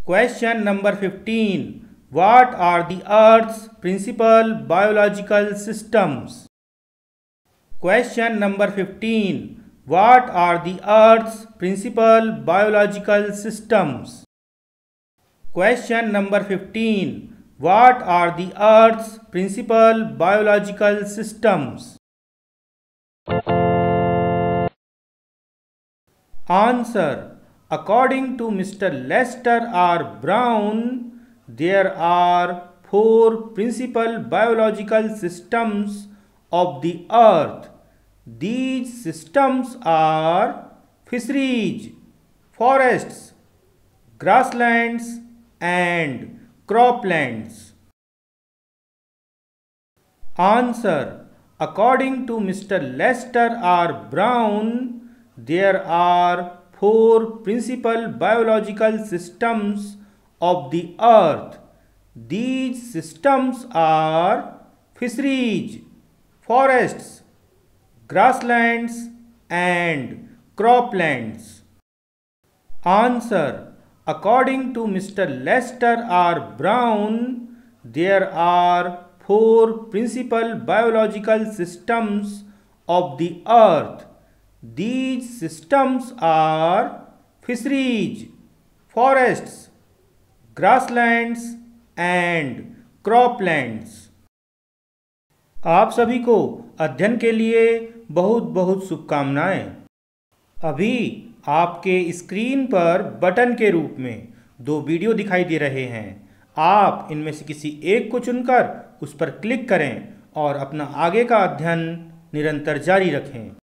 Question number 15. What are the Earth's principal biological systems? Question number 15. What are the Earth's principal biological systems? Question number 15. What are the Earth's principal biological systems? Answer. According to Mr. Lester R. Brown, there are 4 principal biological systems of the earth. These systems are fisheries, forests, grasslands, and croplands. Answer. According to Mr. Lester R. Brown, there are 4 principal biological systems of the earth. These systems are fisheries, forests, grasslands, and croplands. Answer. According to Mr. Lester R. Brown, there are 4 principal biological systems of the earth. These systems are fisheries, forests, grasslands and croplands. आप सभी को अध्ययन के लिए बहुत बहुत शुभकामनाएं। अभी आपके स्क्रीन पर बटन के रूप में 2 वीडियो दिखाई दे रहे हैं। आप इनमें से किसी एक को चुनकर उस पर क्लिक करें और अपना आगे का अध्ययन निरंतर जारी रखें।